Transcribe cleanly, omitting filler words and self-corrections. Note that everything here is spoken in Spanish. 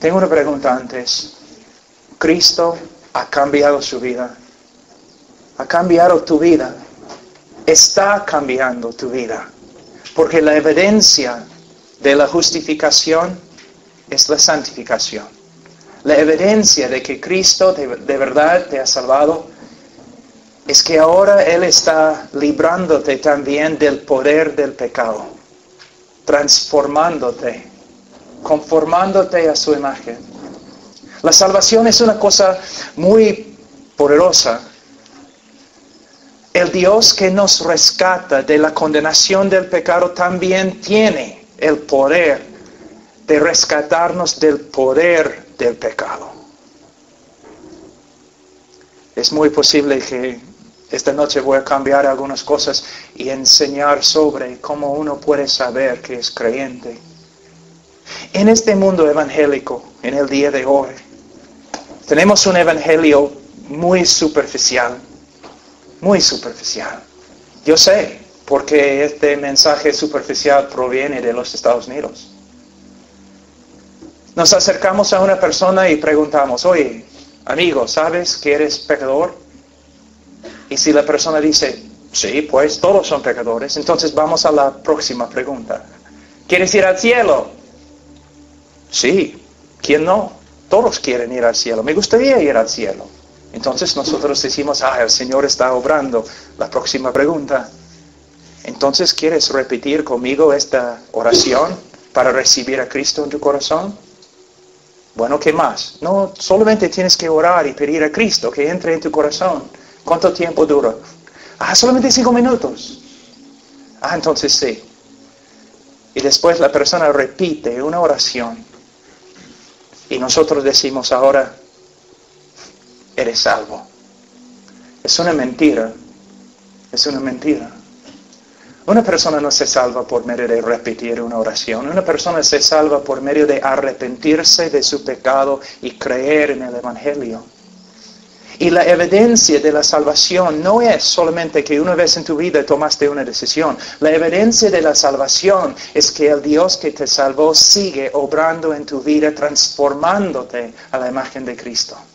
Tengo una pregunta antes. Cristo ha cambiado su vida. Ha cambiado tu vida. Está cambiando tu vida. Porque la evidencia de la justificación es la santificación. La evidencia de que Cristo de verdad te ha salvado es que ahora Él está librándote también del poder del pecado, transformándote, conformándote a su imagen. La salvación es una cosa muy poderosa. El Dios que nos rescata de la condenación del pecado también tiene el poder de rescatarnos del poder del pecado. Es muy posible que esta noche voy a cambiar algunas cosas y enseñar sobre cómo uno puede saber que es creyente. En este mundo evangélico, en el día de hoy, tenemos un evangelio muy superficial. Muy superficial. Yo sé, porque este mensaje superficial proviene de los Estados Unidos. Nos acercamos a una persona y preguntamos, oye, amigo, ¿sabes que eres pecador? Y si la persona dice, sí, pues todos son pecadores, entonces vamos a la próxima pregunta. ¿Quieres ir al cielo? Sí, ¿quién no? Todos quieren ir al cielo. Me gustaría ir al cielo. Entonces nosotros decimos, el Señor está obrando. La próxima pregunta. Entonces, ¿quieres repetir conmigo esta oración para recibir a Cristo en tu corazón? Bueno, ¿qué más? No, solamente tienes que orar y pedir a Cristo que entre en tu corazón. ¿Cuánto tiempo dura? Solamente 5 minutos. Entonces sí. Y después la persona repite una oración. Y nosotros decimos ahora, eres salvo. Es una mentira. Es una mentira. Una persona no se salva por medio de repetir una oración. Una persona se salva por medio de arrepentirse de su pecado y creer en el Evangelio. Y la evidencia de la salvación no es solamente que una vez en tu vida tomaste una decisión. La evidencia de la salvación es que el Dios que te salvó sigue obrando en tu vida, transformándote a la imagen de Cristo.